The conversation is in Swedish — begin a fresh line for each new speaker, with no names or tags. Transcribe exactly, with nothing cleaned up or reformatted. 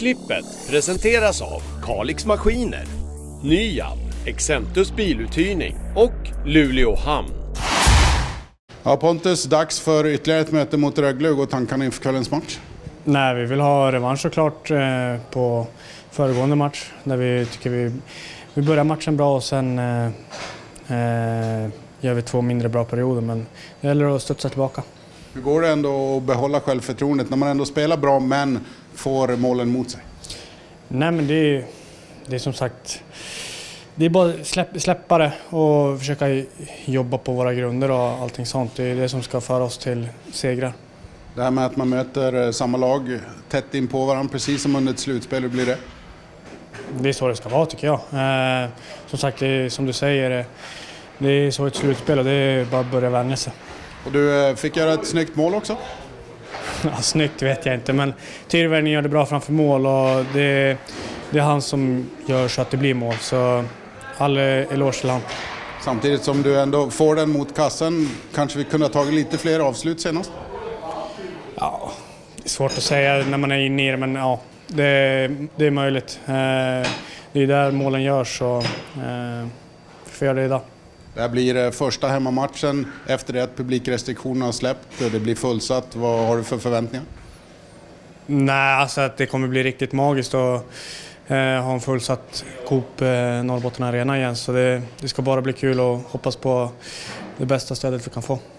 Klippet presenteras av Kalix Maskiner, Nyab, Exentus biluthyrning och Luleå hamn.
Ja, Pontus, dags för ytterligare ett möte mot Rögle. Hur går tankarna inför kvällens match?
Nej, vi vill ha revansch såklart eh, på föregående match. Där vi tycker vi, vi börjar matchen bra och sen eh, eh, gör vi två mindre bra perioder. Men det gäller att studsa tillbaka.
Hur går det ändå att behålla självförtroendet när man ändå spelar bra men får målen mot sig?
Nej, men det är, det är som sagt... Det är bara att släpp, släppa det och försöka jobba på våra grunder och allting sånt. Det är det som ska föra oss till segrar.
Det här med att man möter samma lag tätt in på varandra, precis som under ett slutspel, hur blir det?
Det är så det ska vara, tycker jag. Eh, som sagt, det är, som du säger, det är så ett slutspel och det är bara att börja vänja sig.
Och du fick göra ett snyggt mål också?
Ja, snyggt vet jag inte, men Tyrväinen gör det bra framför mål och det, det är han som gör så att det blir mål. Så all eloge till han.
Samtidigt som du ändå får den mot kassen, kanske vi kunde ha tagit lite fler avslut senast?
Ja, det är svårt att säga när man är inne i det, men ja, det, det är möjligt. Eh, det är där målen görs så eh, vi får göra det idag.
Det här blir första hemmamatchen efter det att publikrestriktionerna har släppt. Det blir fullsatt. Vad har du för förväntningar?
Nej, alltså att det kommer bli riktigt magiskt att eh, ha en fullsatt Coop eh, Norrbotten Arena igen. Så det, det ska bara bli kul och hoppas på det bästa stödet vi kan få.